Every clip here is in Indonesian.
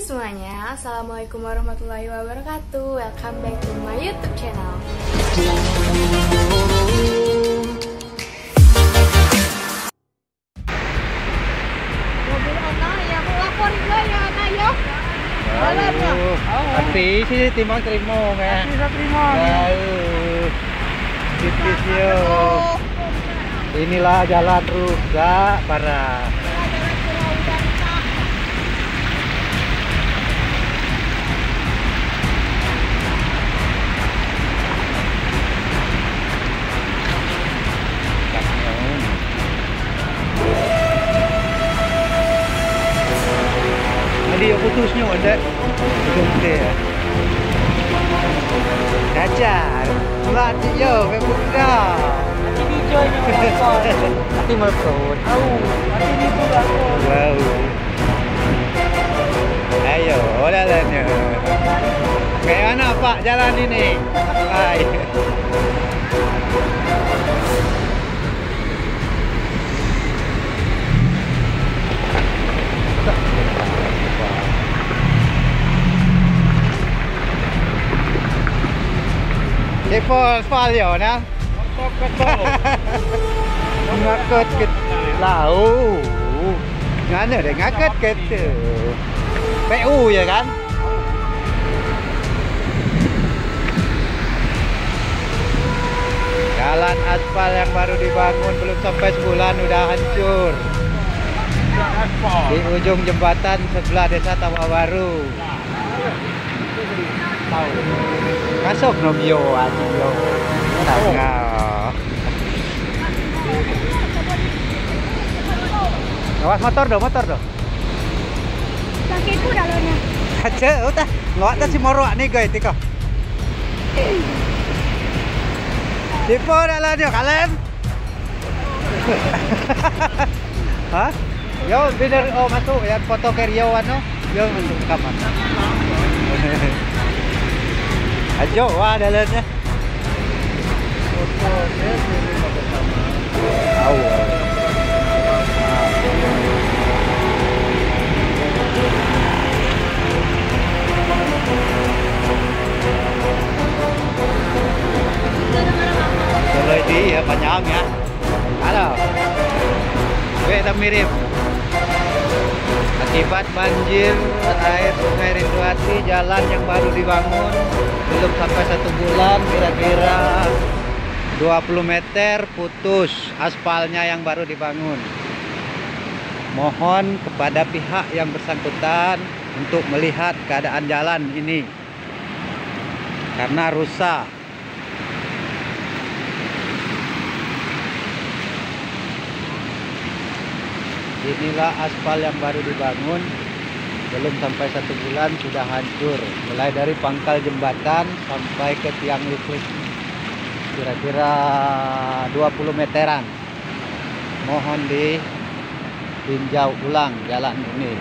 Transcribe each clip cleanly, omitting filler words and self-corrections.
semuanya, Assalamualaikum warahmatullahi wabarakatuh. Welcome back to my YouTube channel. Mobil anak ya, aku lapor juga ya anak ya. Hati sih timang terima meh. Bisa terima. Tipis yo. Inilah jalan rusak parah. Dia putusnya ada gede ya. Kacar, melatih yo, membuka. Hati hijaunya melapor. Hati melapor. Hati itu lapor. Wow. Ayo, jalannya. Kayak mana Pak jalan ini? Ayo. Kepo spalio na. Ngakot ket lau. Ngana deh ngakot ket. PU ya kan? Jalan aspal yang baru dibangun belum sampai sebulan udah hancur. Di ujung jembatan sebelah desa Tawa Baru. Masuk Nobio aja yo. Tengah. Awas motor doh. Lagi itu dalamnya. Aja udah ngawak ta si moro nih guys tiko. Tipo dalan yo kalian. Hah? Yo bener masuk ya foto karyawan no. Yo masuk kamar. Ajo wah dalannya. Tahu. Kalau di ya panjang ya. Halo. Kita mirip. Akibat banjir air Sungai Rinduhati, jalan yang baru dibangun belum sampai 1 bulan, kira-kira 20 meter putus aspalnya yang baru dibangun. Mohon kepada pihak yang bersangkutan untuk melihat keadaan jalan ini karena rusak. Inilah aspal yang baru dibangun, belum sampai 1 bulan sudah hancur, mulai dari pangkal jembatan sampai ke tiang listrik, kira-kira 20 meteran. Mohon ditinjau ulang jalan ini.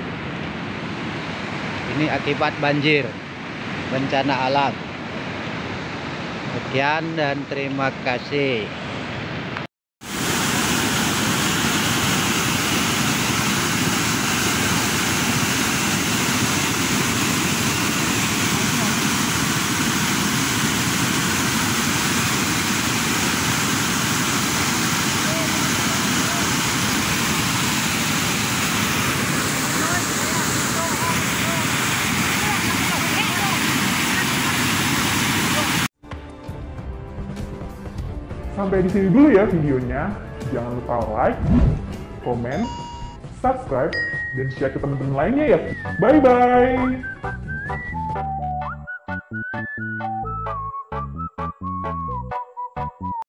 Ini akibat banjir, bencana alam. Sekian dan terima kasih. Sampai di sini dulu ya videonya. Jangan lupa like, komen, subscribe, dan share ke teman-teman lainnya ya. Bye-bye!